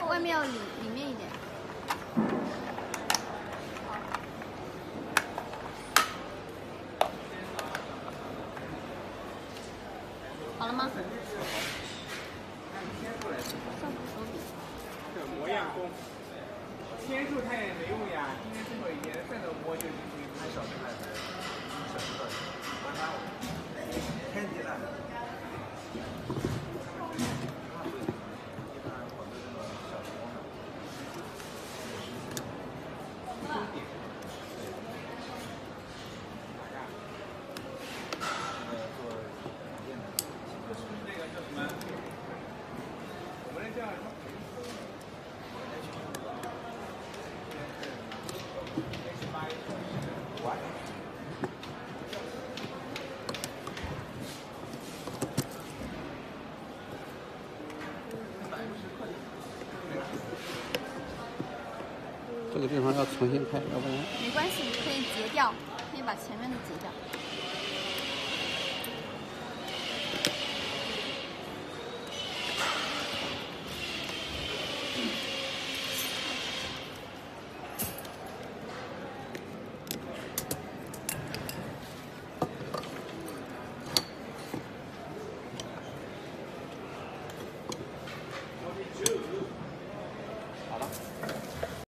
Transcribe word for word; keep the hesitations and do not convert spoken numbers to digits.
外面要里里面一点。好了吗？ 这模样工，天数它也没用呀，今天最后一天，再怎么摸就已经太小的了。小的，慢慢我，天地了。 这个地方要重新开，要不然没关系，可以截掉，可以把前面的截掉。